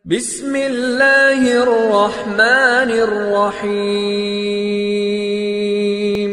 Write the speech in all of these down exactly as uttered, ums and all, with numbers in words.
बिस्मिल्लाहिर्रहमानिर्रहीम।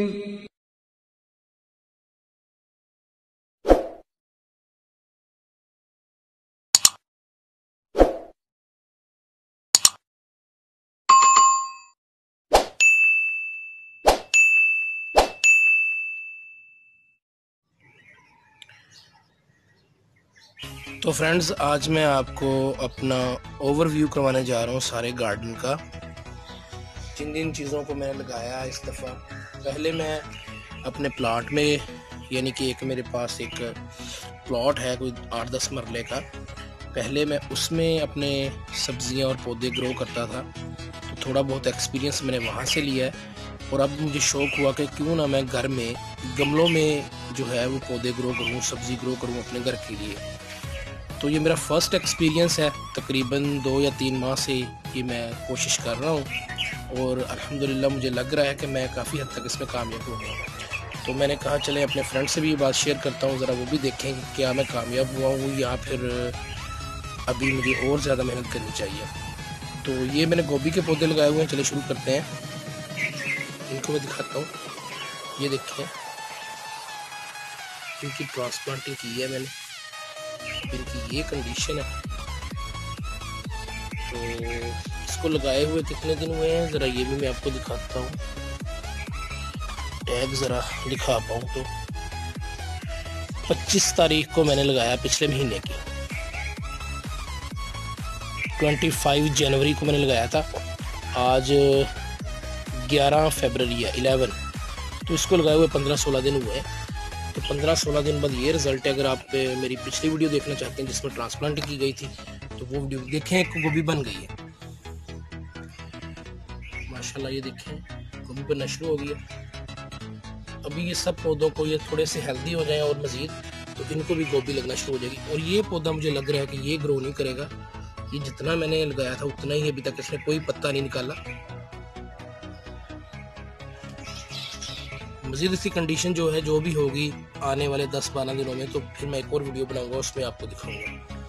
तो फ्रेंड्स, आज मैं आपको अपना ओवरव्यू करवाने जा रहा हूँ सारे गार्डन का। जिन जिन चीज़ों को मैंने लगाया इस दफ़ा, पहले मैं अपने प्लाट में, यानी कि एक मेरे पास एक प्लॉट है कोई आठ दस मरले का, पहले मैं उसमें अपने सब्जियां और पौधे ग्रो करता था। तो थोड़ा बहुत एक्सपीरियंस मैंने वहाँ से लिया है और अब मुझे शौक़ हुआ कि क्यों ना मैं घर में गमलों में जो है वो पौधे ग्रो करूँ, सब्ज़ी ग्रो करूँ अपने घर के लिए। तो ये मेरा फर्स्ट एक्सपीरियंस है, तकरीबन दो या तीन माह से ये मैं कोशिश कर रहा हूँ और अल्हम्दुलिल्लाह मुझे लग रहा है कि मैं काफ़ी हद तक इसमें कामयाब हो गया। तो मैंने कहा चले अपने फ्रेंड से भी ये बात शेयर करता हूँ, ज़रा वो भी देखें कि क्या मैं कामयाब हुआ हूँ या फिर अभी मुझे और ज़्यादा मेहनत करनी चाहिए। तो ये मैंने गोभी के पौधे लगाए हुए हैं, चले शुरू करते हैं। इनको मैं दिखाता हूँ, ये देखें, इनकी ट्रांसप्लांटिंग की है मैंने, इनकी ये कंडीशन है। तो इसको लगाए हुए कितने दिन हुए हैं ज़रा ये भी मैं आपको दिखाता हूँ, टैग ज़रा दिखा पाऊँ तो पच्चीस तारीख को मैंने लगाया पिछले महीने की, पच्चीस जनवरी को मैंने लगाया था, आज ग्यारह फरवरी है ग्यारह। तो इसको लगाए हुए पंद्रह सोलह दिन हुए हैं। तो पंद्रह सोलह दिन बाद ये रिज़ल्ट है। अगर आप मेरी पिछली वीडियो देखना चाहते हैं जिसमें ट्रांसप्लांटिंग की गई थी तो वो वीडियो देखें, एक गोभी बन गई है माशाल्लाह। ये देखें, गोभी बनना शुरू हो गई है। अभी ये सब पौधों को ये थोड़े से हेल्दी हो जाएं और मज़ीद तो इनको भी गोभी लगना शुरू हो जाएगी। और ये पौधा मुझे लग रहा है कि ये ग्रो नहीं करेगा, ये जितना मैंने लगाया था उतना ही, अभी तक इसने कोई पत्ता नहीं निकाला। मज़ीद इसकी कंडीशन जो है, जो भी होगी आने वाले दस बारह दिनों में, तो फिर मैं एक और वीडियो बनाऊंगा, उसमें आपको दिखाऊंगा।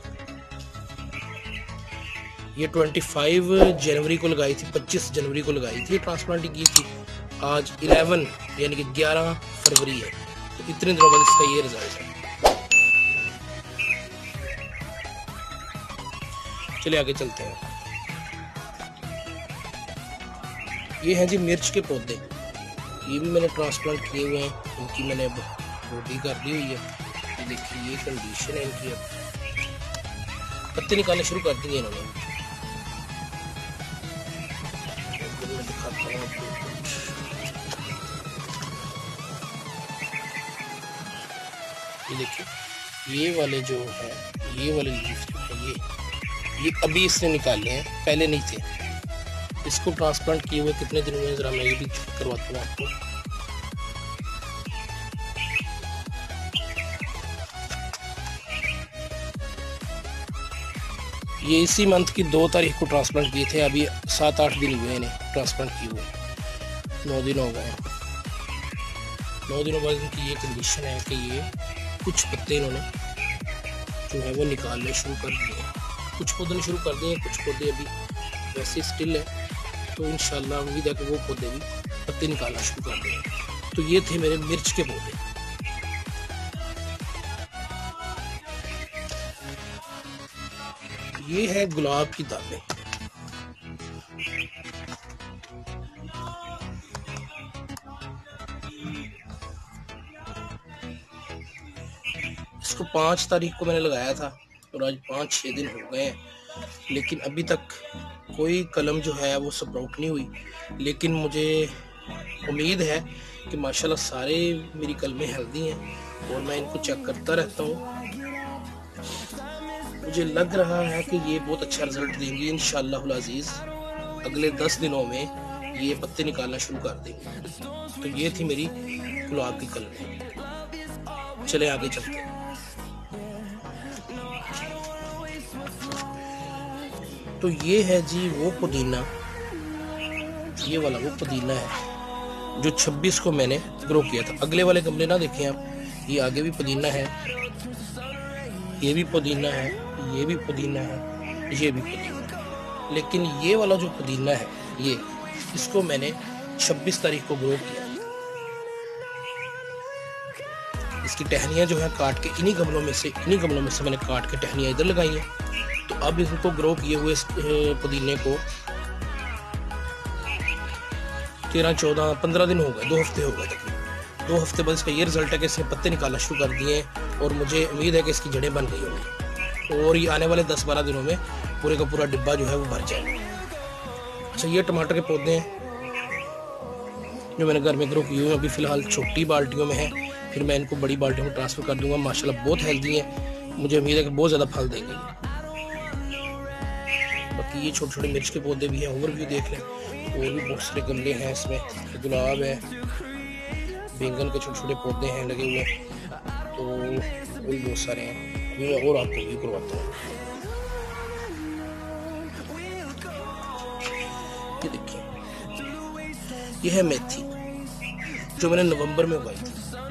ये पच्चीस जनवरी को लगाई थी, पच्चीस जनवरी को लगाई थी, ट्रांसप्लांटिंग की थी। आज ग्यारह यानी कि ग्यारह फरवरी है। तो इतने दिनों बाद इसका ये रिजल्ट है। चलिए आगे चलते हैं। ये हैं जी मिर्च के पौधे, ये भी मैंने ट्रांसप्लांट किए हुए हैं। इनकी मैंने अब रोटी कर दी हुई है। ये देखिए, ये कंडीशन है इनकी। अब पत्ते निकालने शुरू कर दिए इन्होंने। मैं दिखाता हूँ आपको। ये देखिए, ये वाले जो है, ये वाले लीफ जो है, ये ये अभी इसने निकाले हैं, पहले नहीं थे। इसको ट्रांसप्लांट किए हुए कितने दिन हुए, जरा मैं ये भी करवाता हूँ आपको। ये इसी मंथ की दो तारीख को ट्रांसप्लांट किए थे, अभी सात आठ दिन हुए इन्हें ट्रांसप्लांट किए हुए, नौ दिन हो गए। नौ दिनों बाद इनकी ये कंडीशन है कि ये कुछ पत्ते इन्होंने जो है वो निकालने शुरू कर दिए हैं। कुछ पौधे शुरू कर दिए, कुछ पौधे अभी वैसे स्टिल है। तो इंशाल्लाह उम्मीद है कि वो पौधे भी पत्ते निकालना शुरू कर देंगे। तो ये थे मेरे मिर्च के पौधे। ये है गुलाब की दालें। इसको पाँच तारीख को मैंने लगाया था और आज पाँच छः दिन हो गए हैं, लेकिन अभी तक कोई कलम जो है वो स्प्राउट नहीं हुई। लेकिन मुझे उम्मीद है कि माशाल्लाह सारे मेरी कलमें हेल्दी हैं और मैं इनको चेक करता रहता हूँ। मुझे लग रहा है कि ये बहुत अच्छा रिजल्ट देंगी इंशाअल्लाहुल अज़ीज़। अगले दस दिनों में ये पत्ते निकालना शुरू कर देंगे। तो ये थी मेरी गुलाब की कलमें। चले आगे चलते हैं। तो ये है जी वो पुदीना, ये वाला वो पुदीना है जो छब्बीस को मैंने ग्रो किया था। अगले वाले गमले ना देखें आप, ये आगे भी पुदीना है, ये भी पुदीना है, ये भी पुदीना है, ये भी पुदीना है। लेकिन ये वाला जो पुदीना है ये, इसको मैंने छब्बीस तारीख को ग्रो किया। इसकी टहनियाँ जो है काट के इन्हीं गमलों में से इन्हीं गमलों में से मैंने काट के टहनियाँ इधर लगाई हैं। तो अब इनको ग्रो किए हुए पुदीने को तेरह चौदह पंद्रह दिन हो गए, दो हफ्ते हो गए तकरीबन। दो हफ्ते बाद इसका ये रिजल्ट है कि इसने पत्ते निकालना शुरू कर दिए और मुझे उम्मीद है कि इसकी जड़ें बन गई होंगी और ये आने वाले दस बारह दिनों में पूरे का पूरा डिब्बा जो है वो भर जाएगा। अच्छा, ये टमाटर के पौधे हैं जो मैंने घर में ग्रो किए हुए हैं। अभी फ़िलहाल छोटी बाल्टियों में है, फिर मैं इनको बड़ी बाल्टियों में ट्रांसफ़र कर दूंगा। माशाल्लाह बहुत हेल्दी है, मुझे उम्मीद है कि बहुत ज़्यादा फल देंगे। बाकी ये छोटे छोटे मिर्च के पौधे भी हैं, ओवरव्यू देख लें। और भी बहुत सारे गमले हैं, इसमें गुलाब है, बैंगन के छोटे छोटे पौधे हैं लगे हुए, तो वो भी बहुत सारे हैं। अभी मैं और आपको व्यू करवाता हूँ। ये देखिए, ये है मेथी जो मैंने नवंबर में उगाई थी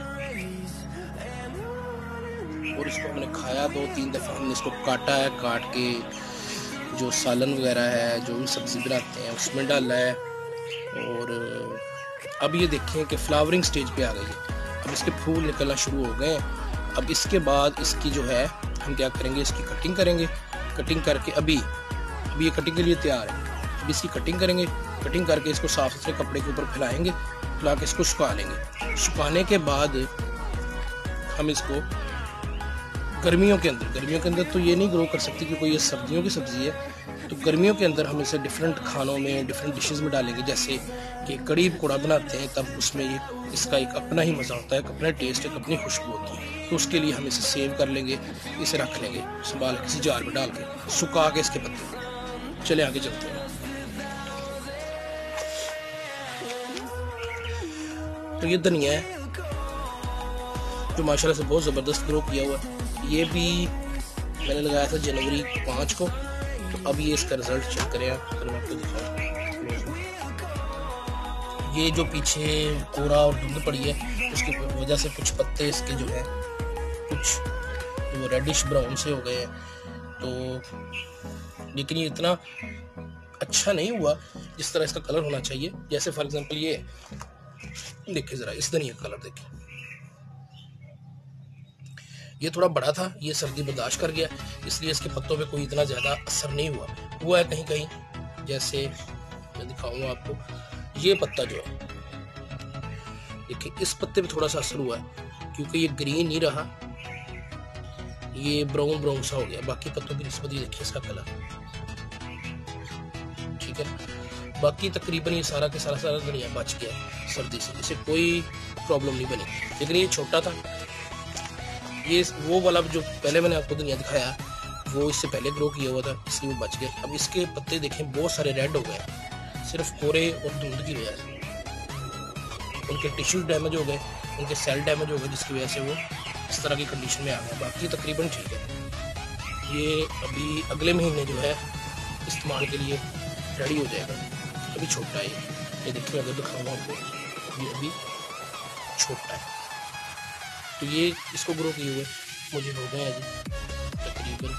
और इसको हमने खाया दो तीन दफ़ा। हमने इसको काटा है, काट के जो सालन वगैरह है, जो भी सब्ज़ी बनाते हैं उसमें डाला है। और अब ये देखें कि फ्लावरिंग स्टेज पे आ गई है, अब इसके फूल निकलना शुरू हो गए हैं। अब इसके बाद इसकी जो है हम क्या करेंगे, इसकी कटिंग करेंगे। कटिंग करके अभी अभी ये कटिंग के लिए तैयार है। अब इसकी कटिंग करेंगे, कटिंग करके इसको साफ सुथरे कपड़े के ऊपर फैलाएंगे, फैला के इसको सुखा लेंगे। सुखाने के बाद हम इसको गर्मियों के अंदर गर्मियों के अंदर तो ये नहीं ग्रो कर सकती क्योंकि ये सर्दियों की सब्ज़ी है। तो गर्मियों के अंदर हम इसे डिफरेंट खानों में, डिफरेंट डिशेस में डालेंगे। जैसे कि कड़ी पकौड़ा बनाते हैं तब उसमें ये इसका एक अपना ही मज़ा होता है, एक अपना टेस्ट, एक अपनी खुशबू होती है। तो उसके लिए हम इसे सेव कर लेंगे, इसे रख लेंगे संभाल किसी जार में डाल के, सुखा के इसके पत्ते। चले आगे चलते हैं। तो ये धनिया है जो माशाल्लाह से बहुत ज़बरदस्त ग्रो किया हुआ है। ये भी मैंने लगाया था जनवरी पाँच को। तो अब ये इसका रिजल्ट चेक करें आप, अगर मैं आपको दिखाऊं। ये जो पीछे कोरा और धुंध पड़ी है उसकी वजह से कुछ पत्ते इसके जो है कुछ वो रेडिश ब्राउन से हो गए हैं। तो लेकिन ये इतना अच्छा नहीं हुआ जिस तरह इसका कलर होना चाहिए। जैसे फॉर एग्जांपल ये देखिए, ज़रा इस धनिया का कलर देखिए, ये थोड़ा बड़ा था, ये सर्दी बर्दाश्त कर गया, इसलिए इसके पत्तों पे कोई इतना ज़्यादा असर नहीं हुआ। हुआ है कहीं कहीं, जैसे मैं दिखाऊंगा आपको। ये पत्ता जो है देखिए, इस पत्ते पे थोड़ा सा असर हुआ है क्योंकि ये ग्रीन नहीं रहा, ये ब्राउन ब्राउन सा हो गया। बाकी पत्तों की निस्बत ये देखिए इसका कलर, ठीक है। बाकी तकरीबन ये सारा के सारा सारा धनिया बच गया सर्दी से, इसे कोई प्रॉब्लम नहीं बनी। लेकिन ये छोटा था, ये वो वाला जो पहले मैंने आपको धनिया दिखाया वो इससे पहले ग्रो किया हुआ था, इसलिए वो बच गया। अब इसके पत्ते देखें बहुत सारे रेड हो गए, सिर्फ कोरे और धुंध की वजह से। उनके टिश्यूज डैमेज हो गए, उनके सेल डैमेज हो गए, जिसकी वजह से वो इस तरह की कंडीशन में आ गया। बाकी तकरीबन ठीक है। ये अभी अगले महीने जो है इस्तेमाल के लिए रेडी हो जाएगा। अभी छोटा है ये देखिए, अगर दिखाऊंगा आपको, ये अभी छोटा है। तो ये इसको ग्रो किए हुए मुझे हो गए अभी तकरीबन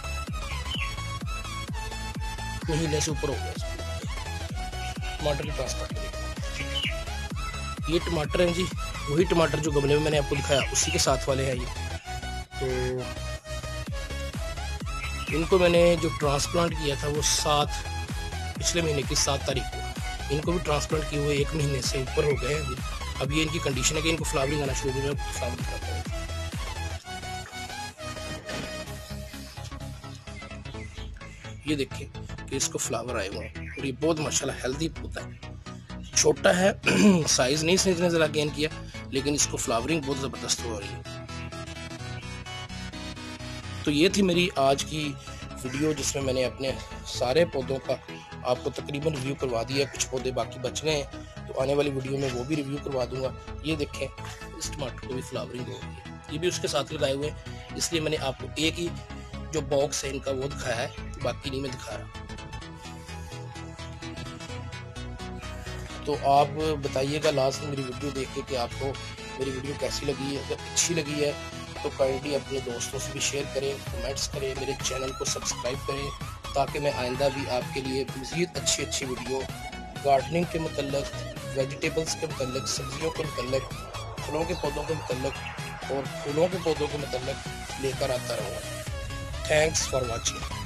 महीने से ऊपर हो गया। टमाटर की ट्रांसप्लांट करें, ये टमाटर हैं जी, वही टमाटर जो गमले में मैंने आपको दिखाया उसी के साथ वाले हैं ये। तो इनको मैंने जो ट्रांसप्लांट किया था वो सात पिछले महीने की सात तारीख को, इनको भी ट्रांसप्लांट किए हुए एक महीने से ऊपर हो गए हैं। अब ये इनकी कंडीशन है कि इनको फ्लावरिंग आना शुरू हो गया। फ्लावरिंग करते हैं, ये देखिए कि इसको फ्लावर आए हुए हैं और ये बहुत माशाल्लाह हेल्दी पौधा है। छोटा है, साइज नहीं इसने इतना ज़्यादा गेन किया, लेकिन इसको फ्लावरिंग बहुत ज़बरदस्त हो रही है। तो ये थी मेरी आज की वीडियो जिसमें मैंने अपने सारे पौधों का आपको तकरीबन रिव्यू करवा दिया। कुछ पौधे बाकी बच गए हैं, तो आने वाली वीडियो में वो भी रिव्यू करवा दूंगा। ये देखें, इस टमाटर को भी फ्लावरिंग हो गई है, ये भी उसके साथ लगाए हुए हैं, इसलिए मैंने आपको एक ही जो बॉक्स है इनका वो दिखाया है, बाकी नहीं मैं दिखा रहा। तो आप बताइएगा लास्ट में मेरी वीडियो देख के कि आपको मेरी वीडियो कैसी लगी है। अगर अच्छी लगी है तो काइंडली अपने दोस्तों से भी शेयर करें, कमेंट्स करें, मेरे चैनल को सब्सक्राइब करें ताकि मैं आइंदा भी आपके लिए मज़ीद अच्छी अच्छी वीडियो गार्डनिंग के मतलब, वेजिटेबल्स के मतलब, सब्जियों के मतलब, फलों के पौधों के मतलब और फूलों के पौधों के मतलब लेकर आता रहूँगा। Thanks for watching.